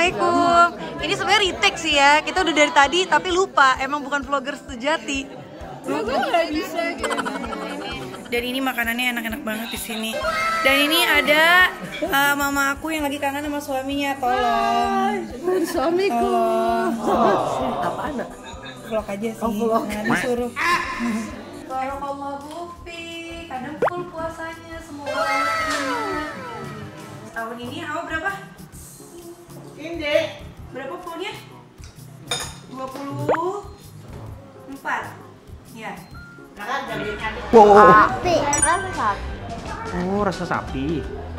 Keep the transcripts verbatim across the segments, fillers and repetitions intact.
Assalamualaikum. Ini sebenarnya retake sih ya. Kita udah dari tadi tapi lupa. Emang bukan vlogger sejati. Gue nggak bisa gitu. Dan ini makanannya enak-enak banget di sini. Dan ini ada uh, mama aku yang lagi kangen sama suaminya. Tolong. Dan suamiku. Tolong. Apaan? Vlog aja sih. Oh, vlog. Nah, disuruh. Barakallahu fi. Kadang full puasanya semoga Allah. Tahun ini awal berapa? Ini Berapa fullnya? dua puluh empat. Ya. Wow. sapi, rasa sapi. Oh, rasa sapi.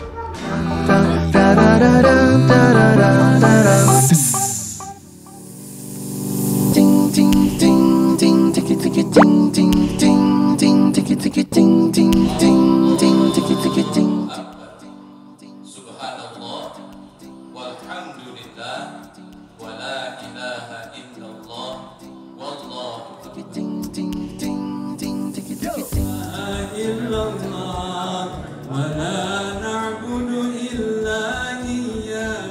Subhanallah walhamdulillah wala ilaha illallah wallahu illallah wala na'budu illa iyyah.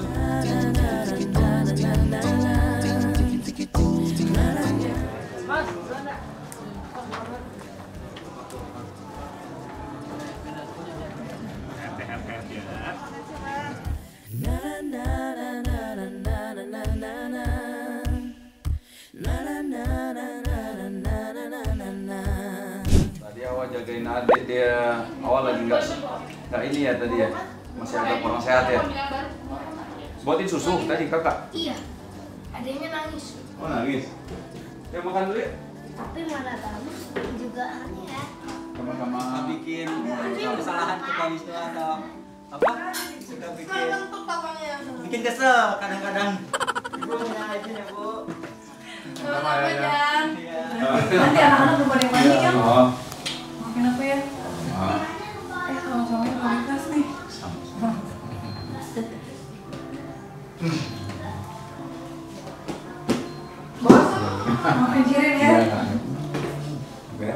Tadi awal jagain adik dia, awal lagi nggak nggak ini ya tadi ya, masih agak kurang sehat ya. Buatin susu tadi kakak. Iya, adanya nangis. Oh nangis. Ya makan dulu ya. Tapi mana tahu juga aneh ya. Sama-sama bikin Kesalahan kita itu atau apa? Suka bikin bikin kesel kadang-kadang. Ibu aja ya bu. Sama Jan. Iya. Nanti anak-anak udah pada mandi kan? Oh. Maafin aku ya. Ah. Eh sama-sama yang kualitas nih. Bos, maafin Jirin ya. Oke.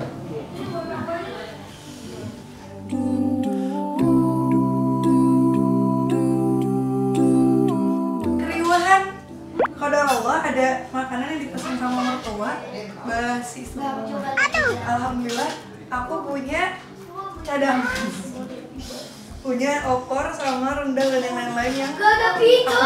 Keriuhan. Qadar Allah ada makanan yang dipesan sama mertua. Basi semua. Alhamdulillah aku punya cadangan. Punya opor sama rendang dan yang lain-lain yang Gak ada pizza.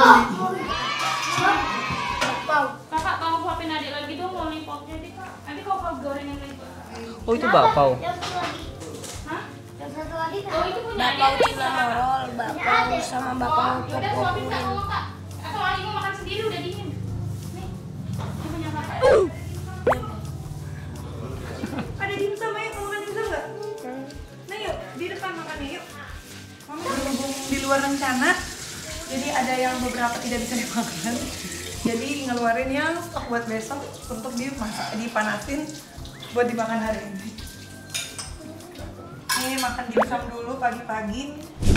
Kakak tolong suapin adik lagi dong lollipopnya nih kak. Nanti kalau kau goreng yang lain. Oh, itu bakpao. Yang satu lagi. Hah? Yang satu lagi kan? Oh itu punya Bakpao adik cina morol, bakpao sama bakpao Oh yaudah suapin kak pokok. ngomong kak. Atau lagi mau makan sendiri udah dingin. Nih, ini punya kakak. ada dimsum, ayo mau makan dimsum nggak? Nah yuk, di depan makannya yuk. Mama berhubung di luar rencana, jadi ada yang beberapa tidak bisa dimakan. Jadi ngeluarin yang stok buat besok untuk dimasak, dipanasin buat dimakan hari ini. Ini makan dimsum dulu pagi-pagi.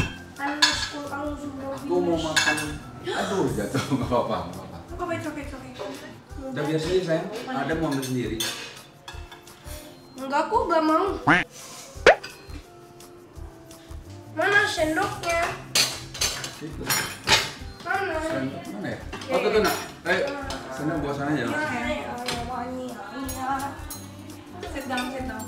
Aku mau makan. Aduh jatuh nggak apa-apa nggak apa-apa. Coba coba coba. Udah biar sendiri sayang. Ada mau ambil sendiri. Enggak, aku gak mau. Mana sendoknya? Itu. Mana? Mana ya? Oh tuh tuh nak. Ayo. Sana bawa sana aja. Sit down, sit down.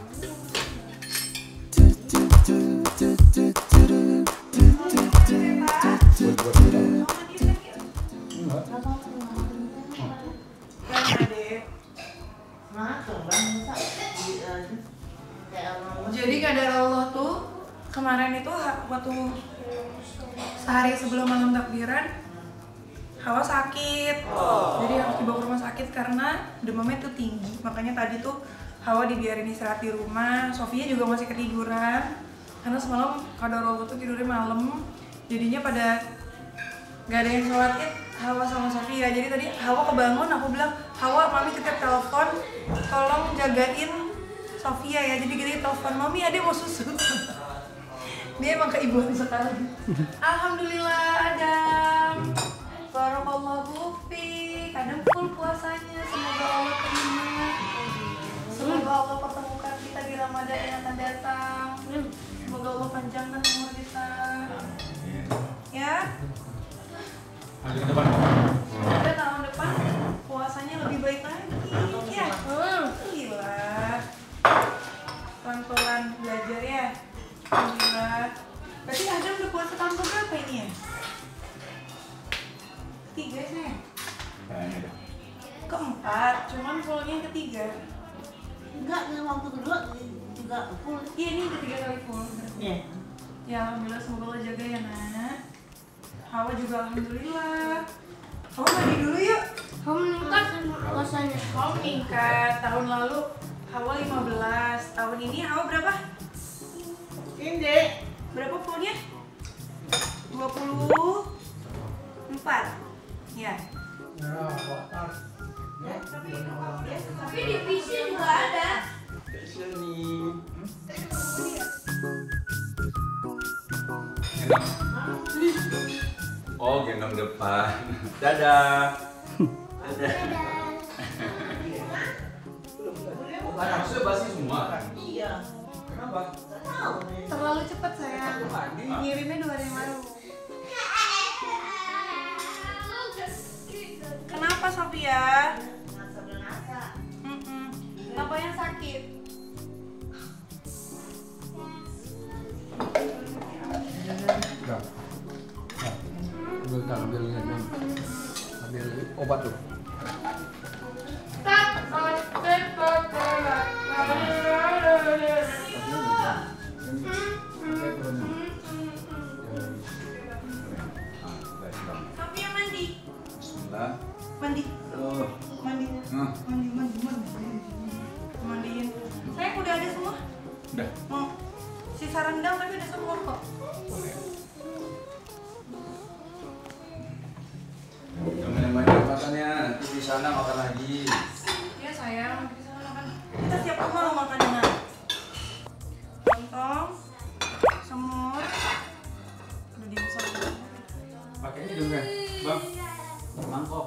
Jadi kadar Allah tuh kemarin itu waktu sehari sebelum malam takbiran Hawa sakit, jadi harus dibawa ke rumah sakit karena demamnya tuh tinggi. Makanya tadi tuh Hawa dibiarin istirahat di rumah. Sofia juga masih ketiduran karena semalam kadar Allah tuh tidurnya malam. Jadinya pada nggak ada yang sholat id Hawa sama Sofia. Jadi tadi Hawa kebangun, aku bilang Hawa, mami titip telepon, tolong jagain Sofia ya. Jadi kita telepon, mami ada mau susu. Dia emang keibuan sekali. Alhamdulillah Adam. Barakallahu fi. Kadang full puasanya. Semoga Allah terima. Semoga Allah pertemukan kita di Ramadan yang akan datang. Semoga Allah panjangkan umur kita. Ya. Ada ke depan. Ketiga sih. Kayaknya deh. Keempat, cuman fullnya yang ketiga. Enggak, yang waktu kedua juga full. Iya, ini ketiga kali full. Iya. Ya alhamdulillah, semoga Allah jaga ya nak. Hawa juga alhamdulillah. Hawa mandi dulu yuk. Kamu meningkat sama puasanya. Hawa meningkat, tahun lalu Hawa lima belas, tahun ini Hawa berapa? Ini. Berapa fullnya? dua puluh empat. Ya. Tapi di P C juga ada. Oh, gendong depan. Dadah. Dadah. Maksudnya basi semua kan? Iya. Kenapa? Terlalu cepat saya. Ngirimnya dua hari yang lalu. Kenapa Sofia? Mm-mm. Apa yang sakit? Udah, ambil ambil obat tuh. Sofia mandi. Bismillah. Mandi. Oh. Mandi. Nah. Mandi, mandi, mandi. Mandiin. Sayang udah ada semua? Udah. Mau sisa rendang tapi udah semua kok. Jangan yang banyak makannya, nanti di sana makan lagi. Iya sayang, nanti di sana makan. Kita siap rumah lo makannya. Lontong, semur, udah dimasak. Pakai ini dong kan, bang. Mangkok.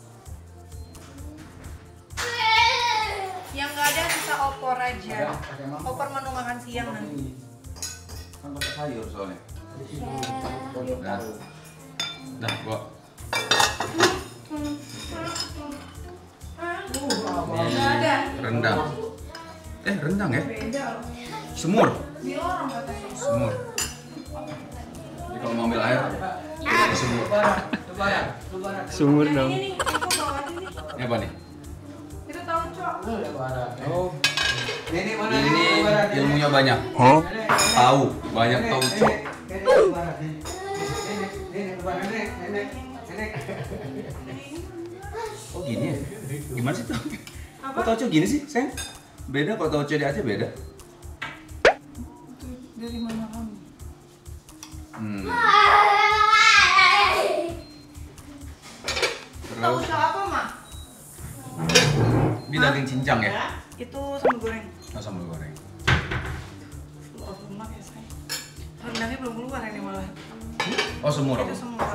Yang nggak ada sisa opor aja. Ada, pakai mangkok. Opor menu makan siang nanti. Kan pakai sayur soalnya. Nah, nah, gua. Nggak ada. Rendang. Eh, rendang ya? Beda loh. Semur. Di lorong katanya. Semur. Jadi kalau mau ambil air, pakai semur. Sumur Yang dong. ini nih, aku bawa ini. Ini apa nih? Itu tahu cok. Oh, Nenek mana? ini ilmunya banyak. Tahu, banyak tahu cok. Oh gini ya? Gimana sih tuh? Kok tauco gini sih, sayang? Beda kok tauco di Aceh beda. Dari mana kamu? Hmm. Tahu Terus cok apa mah? ini daging cincang ya? Itu sambal goreng. Oh, sambal goreng. Oh, lemak ya sayang. Rendangnya belum keluar ini malah. Oh semur. Itu semur.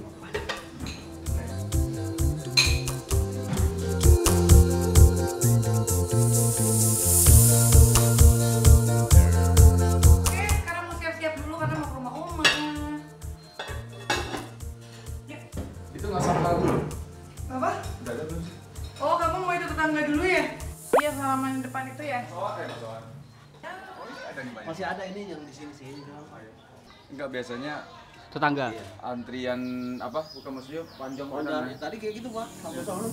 Oke, sekarang mau siap-siap dulu karena mau ke rumah oma. Yuk. Itu nggak sambal dulu. Apa? Udah ada belum? Oh, kamu mau itu tetangga dulu ya? Iya, halaman depan itu ya. Oh, eh masalah. Ada nih banyak. Masih ada ini yang di sini sini. Enggak biasanya Tetangga. antrian apa? Bukan maksudnya panjang Oh, banget. dari tadi kayak gitu Pak. Sampai sono.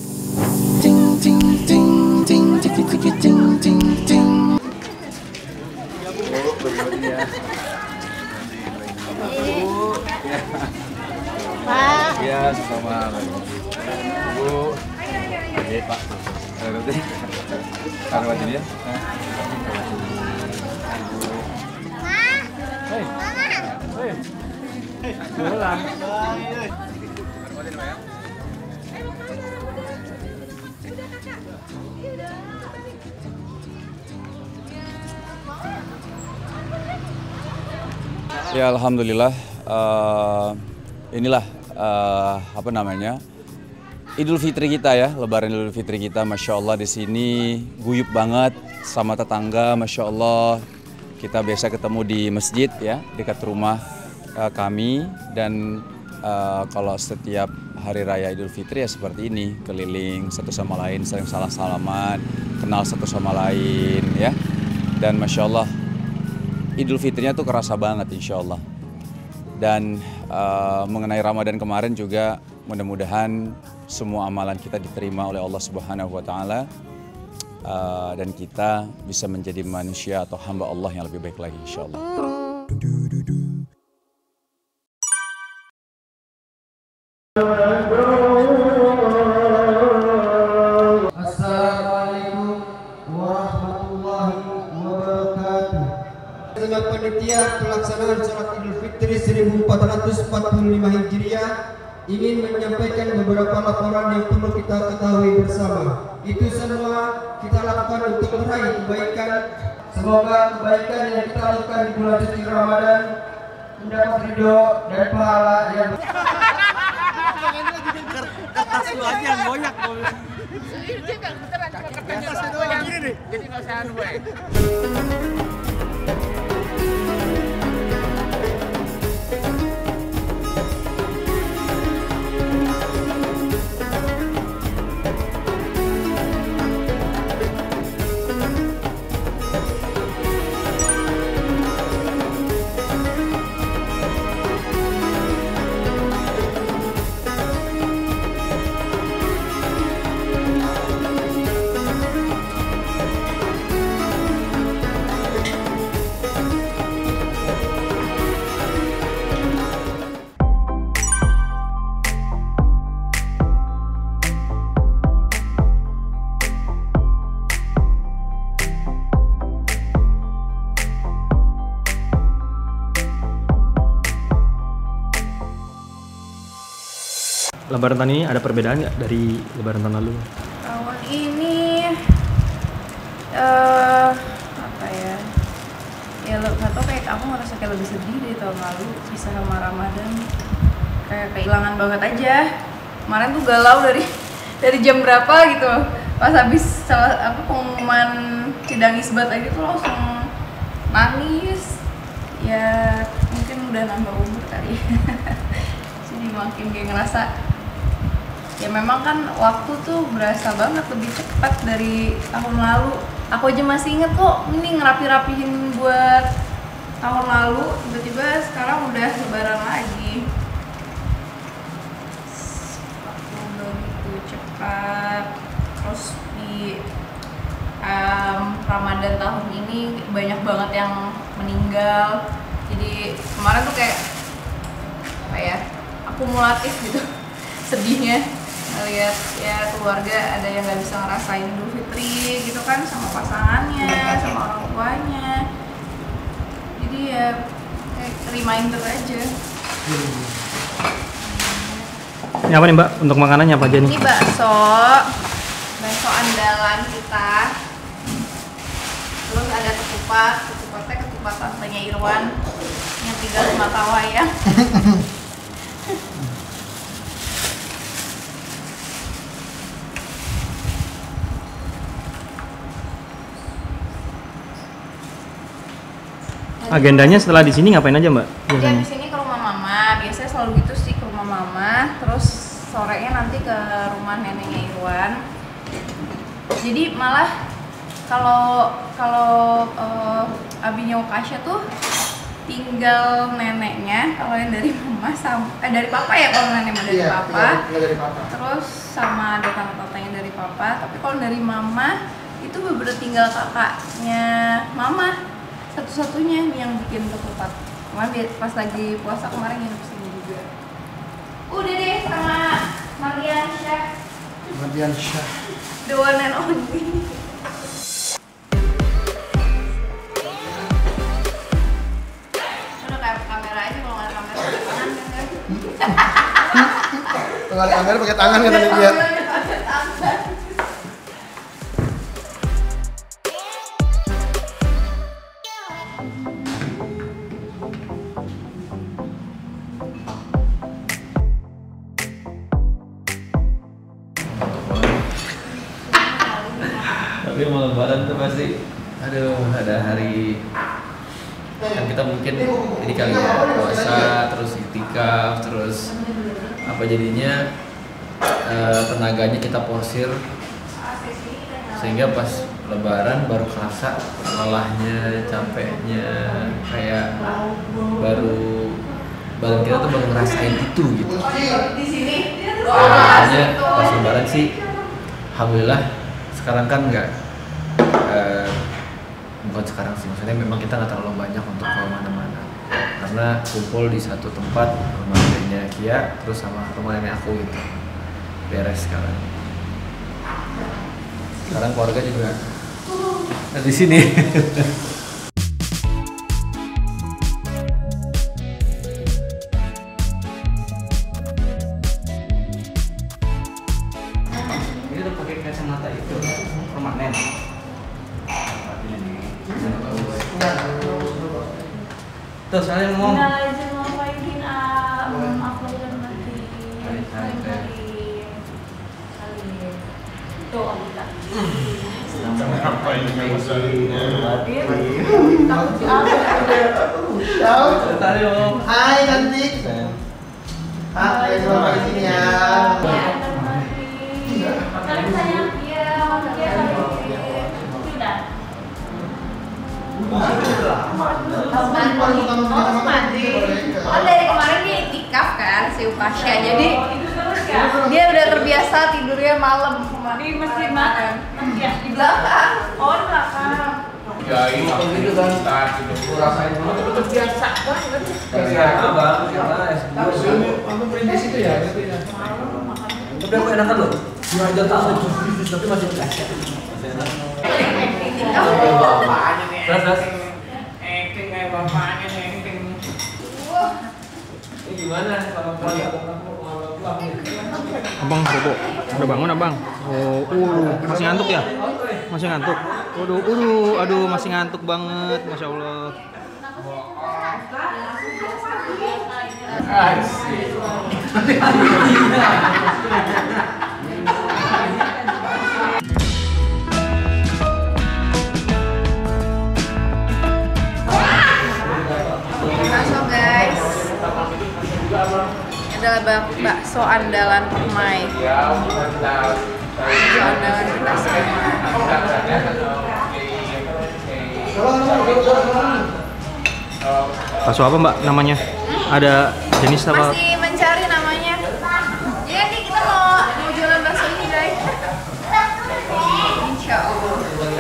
Pak. Iya, sama Bu. Oke, Pak. Berarti taruh aja dia. Hei. Hei. Pulang. Ya alhamdulillah eh, inilah eh, apa namanya Idul Fitri kita ya, Lebaran Idul Fitri kita, masya Allah di sini guyup banget sama tetangga, masya Allah kita biasa ketemu di masjid ya dekat rumah eh, kami dan eh, kalau setiap hari raya Idul Fitri ya seperti ini keliling satu sama lain saling salah salaman, kenal satu sama lain ya dan masya Allah Idul Fitrinya tuh kerasa banget insya Allah. Dan uh, mengenai Ramadan kemarin juga mudah-mudahan semua amalan kita diterima oleh Allah Subhanahu wa taala uh, dan kita bisa menjadi manusia atau hamba Allah yang lebih baik lagi insyaallah. Assalamualaikum warahmatullahi wabarakatuh. Dengan panitia pelaksanaan sholat Idul Fitri seribu empat ratus empat puluh lima Hijriah ingin menyampaikan beberapa laporan yang perlu kita ketahui bersama. Itu semua kita lakukan untuk meraih kebaikan. Semoga kebaikan yang kita lakukan di bulan suci Ramadan mendapat ridho dan pahala yang kertas lu aja yang goyak. kertasnya doang gini nih. Jadi nggak usah anu baik. Lebaran tahun ini ada perbedaan nggak dari Lebaran tahun lalu? Tahun ini uh, apa ya? Ya lo nggak tau, kayak aku ngerasa kayak lebih sedih dari tahun lalu. Bisa sama Ramadan kayak kehilangan banget aja. Kemarin tuh galau dari dari jam berapa gitu. Pas habis salah apa pengumuman sidang isbat aja tuh langsung nangis. Ya mungkin udah nambah umur kali. Jadi makin kayak ngerasa ya memang kan waktu tuh berasa banget lebih cepat dari tahun lalu. Aku aja masih inget kok ini ngerapi-rapihin buat tahun lalu, tiba-tiba sekarang udah lebaran lagi. Waktu begitu cepat. Terus di um, Ramadan tahun ini banyak banget yang meninggal. Jadi kemarin tuh kayak apa ya, akumulatif gitu sedihnya ngeliat ya keluarga ada yang nggak bisa ngerasain Idul Fitri gitu kan sama pasangannya, sama orang tuanya. Jadi ya kayak reminder aja. Ini apa nih Mbak? Untuk makanannya apa aja nih? Ini bakso, bakso andalan kita. Terus ada ketupat, ketupatnya ketupat tantenya Irwan yang tinggal di Matawayang. Agendanya setelah di sini ngapain aja Mbak? Ya di sini ke rumah mama, biasanya selalu gitu sih, ke rumah mama. Terus sorenya nanti ke rumah neneknya Irwan. Jadi malah kalau kalau uh, abinya Ukasha tuh tinggal neneknya, kalau yang dari mama sama eh dari papa ya, kalau nenek dari iya, papa. Tinggal dari papa. Terus sama ada tante-tantenya dari papa. Tapi kalau dari mama itu bener tinggal kakaknya mama. Satu-satunya yang bikin ketupat. Kemarin pas lagi puasa kemarin nginep sini juga. Udah deh sama Marian Syah. Marian Syah. The one and only. Udah kayak kamera aja, kalau nggak ada kamera pakai tangan kan? Kalau ada kamera pakai tangan katanya dia. Tapi mau lebaran tuh pasti aduh ada hari kan kita mungkin ini kali ya puasa terus iktikaf terus apa jadinya eh, tenaganya kita porsir sehingga pas lebaran baru kerasa lelahnya, capeknya, kayak baru badan kita tuh bakal ngerasain itu gitu. Di sini. Nah, makanya pas lebaran sih alhamdulillah sekarang kan nggak eh, bukan sekarang sih, maksudnya memang kita nggak terlalu banyak untuk ke mana-mana karena kumpul di satu tempat, rumah neneknya Kia terus sama rumah nenek aku gitu, beres sekarang. Sekarang keluarga juga ada di sini. Ini tuh pakai kacamata itu permanen. Tuh saya ngomong. Hai cantik. Ah, terima kasih ya. Saling sayang dia, mama dia saling tidak. Oh, mandi. Oh, dari kemarin dia itikaf kan si Upasya. Jadi dia udah terbiasa tidurnya malam di masjid makan. Di belakang. Oh, di belakang. Ya ini itu kan tak itu rasain banget itu terbiasa banget. Terbiasa bang, aku perintis itu ya. Tapi aku enakan loh. Dua jam tahun tapi masih belajar. Bapaknya nih. Terus acting kayak bapaknya nih acting. Ini gimana kalau keluarga Abang bobo, udah bangun abang? Oh, uh, masih ngantuk ya? Masih ngantuk? Waduh, waduh, aduh masih ngantuk banget, masya Allah. Bakso guys. Adalah bak bakso andalan Permai. Bakso andalan kita semua. Bakso apa mbak namanya? Ada jenis apa? Masih mencari namanya. Jadi kita mau mau jualan bakso ini guys. Insya Allah.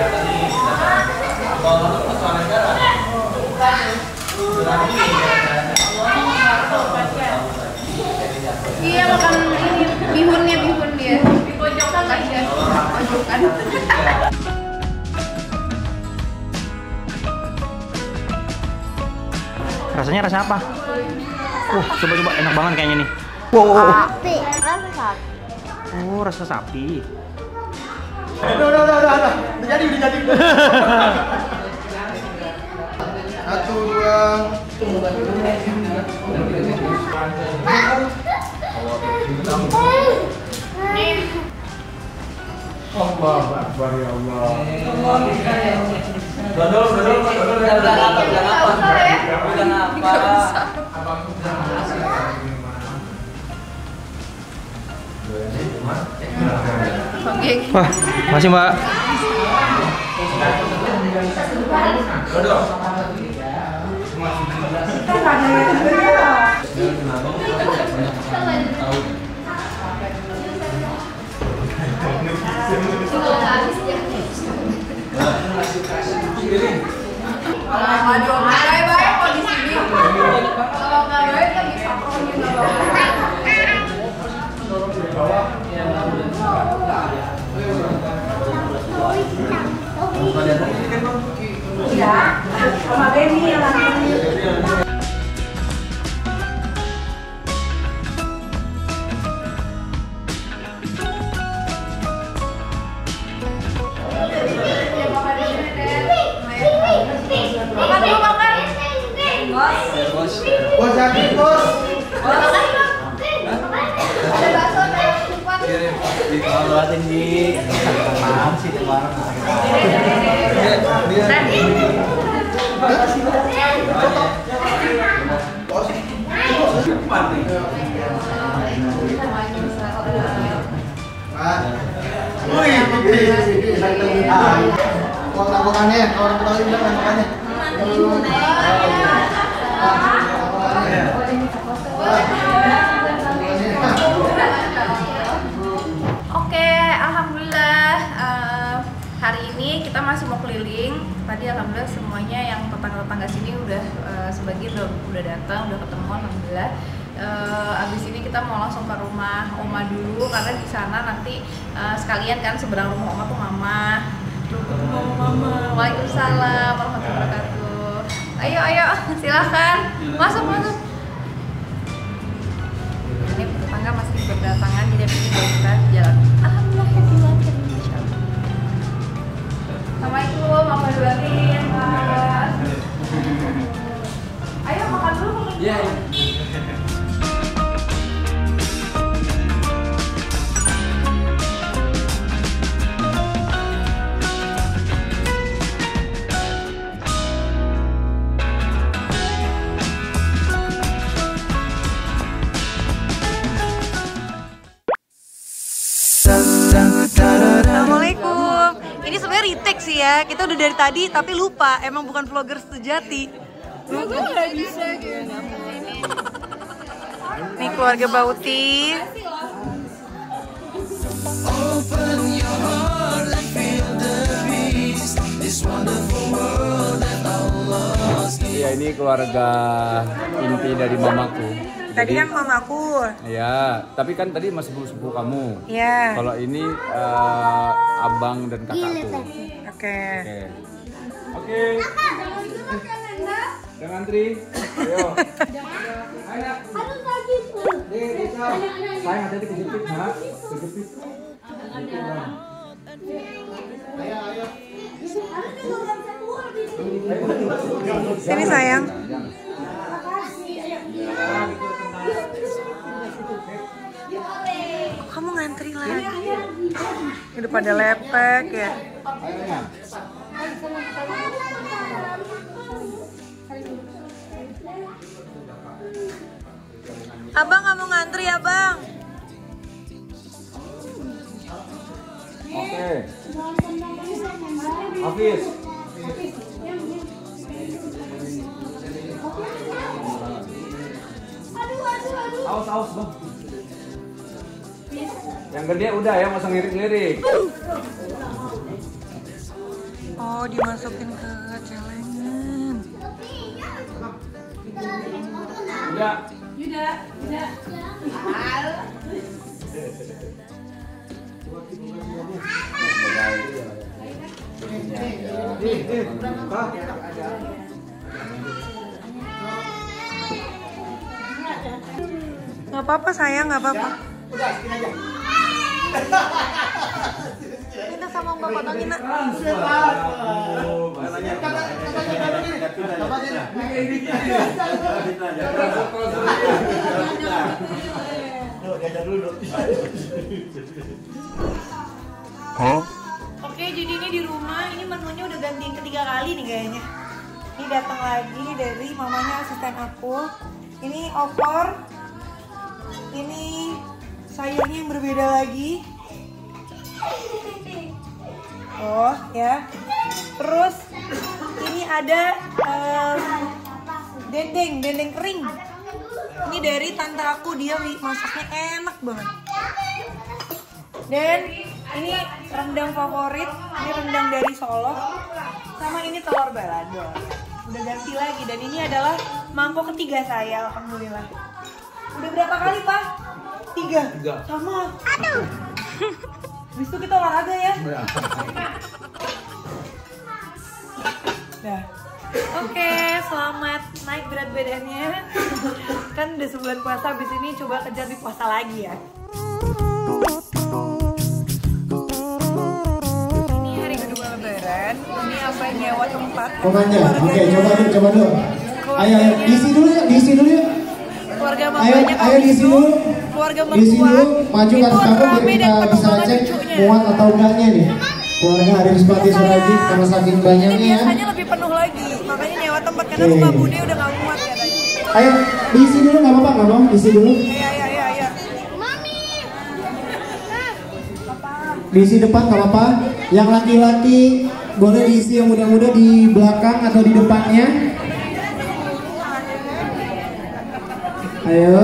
Iya makan ini bihunnya bihun dia. Di pojokan aja. Pojokan. Rasanya rasa apa? Uh, coba-coba enak banget kayaknya nih. Wow, wow, wow. Sapi, rasa sapi. Oh, rasa sapi. Udah, udah, udah, udah, udah. Udah jadi, udah jadi. Satu, dua. Allah Akbar ya Allah. Dodol, dodol, dodol. Udah apa? Udah apa? Udah apa? Wah, masih mbak. Dodol. Aduh, baik-baik kok di sini. Kalau nggak baik kan bisa pronya nggak baik. Iya, sama Benny yang laki. Makan dulu makan. Bos. Bos jadi bos. Makan bang. Ada bakso ada kupat. Kalau tinggi, apaan sih kemarin? Wih, orang makannya, orang Betawi bilang makannya. Oke, alhamdulillah uh, hari ini kita masih mau keliling. Tadi alhamdulillah semuanya yang tetangga-tetangga sini udah uh, sebagian udah udah datang, udah ketemu alhamdulillah. Uh, abis ini kita mau langsung ke rumah Oma dulu karena di sana nanti uh, sekalian kan seberang rumah Oma tuh Mama. Ketemu Mama. Waalaikumsalam warahmatullahi wabarakatuh. Ayo ayo silakan masuk masuk. Ini tetangga masih berdatangan, jadi kita jalan. Alhamdulillah happy banget insyaallah. Assalamualaikum, apa doain Mas? Ayo makan dulu. Iya. Assalamualaikum. Ini sebenarnya retake sih ya. Kita udah dari tadi tapi lupa. Emang bukan vlogger sejati. Gue nggak bisa gitu. Nih keluarga Bauti. Iya, ini keluarga inti dari mamaku. Tadi Jadi, kan mamaku. Ya, tapi kan tadi masih sepupu kamu. Iya. Kalau ini uh, abang dan kakakku. Oke. Oke. Oke. Jangan antri. Ayo. Ayo. Sayang hati-hati kejepit, nak. Kejepit. Ayo, ayo. Sini sayang. Kamu ngantri lagi. Udah pada lepek ya. Abang nggak mau ngantri ya bang? Oke. Hafiz. Awas, awas bang. Yang gede udah ya, nggak usah ngelirik-ngelirik. Oh, dimasukin ke celengan. Udah. Yuda, Yuda. Nggak apa-apa sayang, nggak apa-apa. Kita sama Mbak potongin nak. Oke, jadi ini di rumah, ini menunya udah ganti yang ketiga kali nih kayaknya. Ini datang lagi dari mamanya asisten aku. Ini opor. Ini sayurnya yang berbeda lagi. Oh ya. Terus ini ada um, dendeng, dendeng kering. Ini dari tante aku, dia masaknya enak banget. Dan ini rendang favorit, ini rendang dari Solo. Sama ini telur balado. Udah ganti lagi, dan ini adalah mangkok ketiga saya, alhamdulillah. Udah berapa kali pak? Tiga. Tiga. Sama. Aduh. Habis itu kita olahraga ya. Dah. Oke, selamat naik berat badannya. Kan udah sebulan puasa, habis ini coba kejar di puasa lagi ya. Ini hari kedua lebaran. Ini apa nyewa tempat. Pokoknya, oke, coba dulu, coba dulu. Ayo, ayo, diisi dulu ya, diisi dulu ya. Keluarga ayo, mamanya ayo diisi dulu. Keluarga Diisi mertua. dulu, maju ke atas panggung biar kita bisa cek muat atau enggaknya nih. Keluarga Arif Spati Suradi karena saking banyaknya ya. Biasanya lebih penuh lagi, makanya nyewa tempat karena rumah Bude udah gak muat katanya. Ayo, diisi dulu nggak apa-apa, nggak apa-apa, diisi dulu. Ayo, ayo, ayo, ayo. Diisi depan nggak apa-apa. Yang laki-laki boleh diisi yang muda-muda di belakang atau di depannya. Ayo.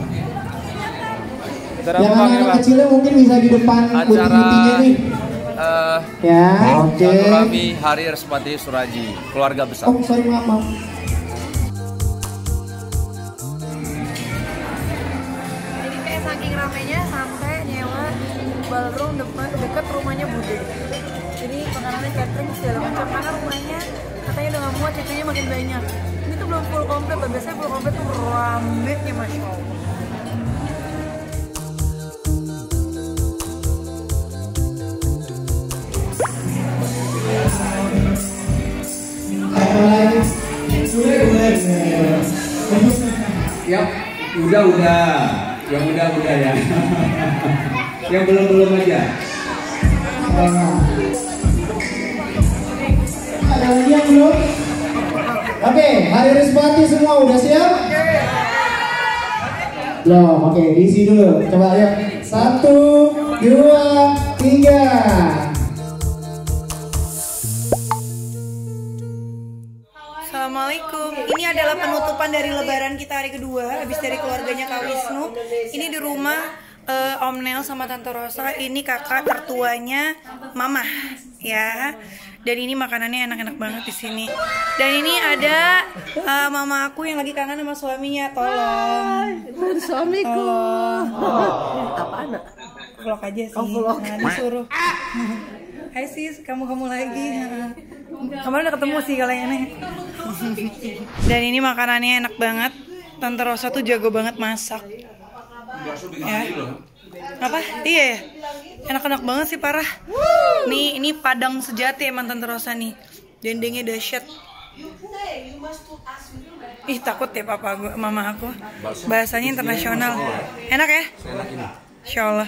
Yang anak-anak kecilnya mungkin bisa di depan putih-putihnya nih. Uh, ya, oke. Okay. Silaturahmi Hari Respati Suraji, keluarga besar. Oh, sorry, maaf, maaf. Jadi kayak saking ramenya sampai nyewa ballroom depan dekat rumahnya Bude. Jadi makanannya catering segala macam karena rumahnya katanya udah nggak muat, cucunya makin banyak. Ini tuh belum full komplit loh, biasanya full komplit tuh rame ya Masya Allah. Ya, udah udah, yang udah udah ya, yang belum belum aja. Ada lagi yang belum? Oke, Hari Respati semua udah siap? Belum, oke, diisi dulu. Coba ayo, satu, dua, tiga. Assalamualaikum. Ini adalah penutupan dari Lebaran kita hari kedua, habis dari keluarganya Kak Wisnu. Ini di rumah uh, Om Nel sama Tante Rosa. Ini kakak tertuanya Mama, ya. Dan ini makanannya enak-enak banget di sini. Dan ini ada uh, mama aku yang lagi kangen sama suaminya. Tolong. Hai, suamiku. Apa anak? Vlog aja sih. Oh, vlog. Nah, disuruh. Hai sis, kamu-kamu lagi. Kemarin udah ketemu sih kalau yang ini. Dan ini makanannya enak banget. Tante Rosa tuh jago banget masak. Ya. Apa? Iya ya. Enak-enak banget sih parah. Nih, ini padang sejati emang Tante Rosa nih. Dendengnya dahsyat. Ih, takut ya papa gua, mama aku. Bahasanya internasional. Enak ya? Insya Allah.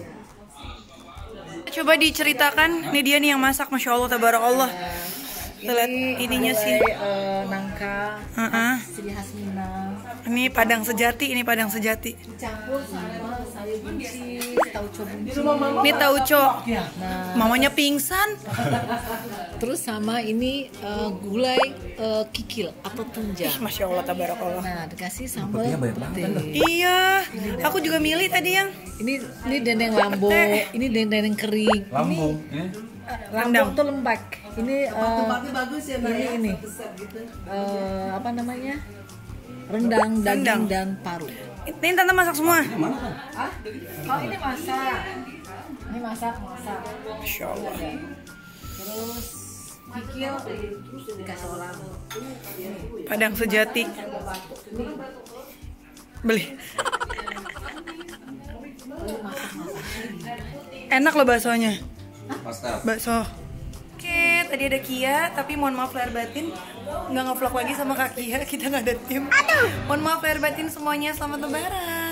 Coba diceritakan, nih dia nih yang masak, Masya Allah, tabarakallah. Lihat ininya sih. Uh, nangka, uh-uh. ciri khas Minang. Ini padang sejati, ini padang sejati. Dicampur sama sayur buncis, tauco buncis. Ini tauco. Nah, mamanya pingsan. Terus sama ini uh, gulai uh, kikil atau tunjang. Ih, Masya Allah, tabarakallah. Nah, dikasih sambal putih. Iya, aku juga milih tadi yang. Ini ini dendeng lambo, ini dendeng kering. Lambung. Ini lambung tuh lembek. Ini uh, bagus ya, ini ini uh, apa namanya, rendang, daging rendang dan paru. Ini tante masak semua. Ah? Oh ini masak, ini masak masak. Masya Allah. Terus kikil dikasih orang. Padang sejati. Beli. Enak loh baksonya. Bakso. Oke, tadi ada Kia, tapi mohon maaf lahir batin nggak nge-vlog lagi sama Kak Kia, kita nggak ada tim. Mohon maaf lahir batin semuanya, selamat lebaran.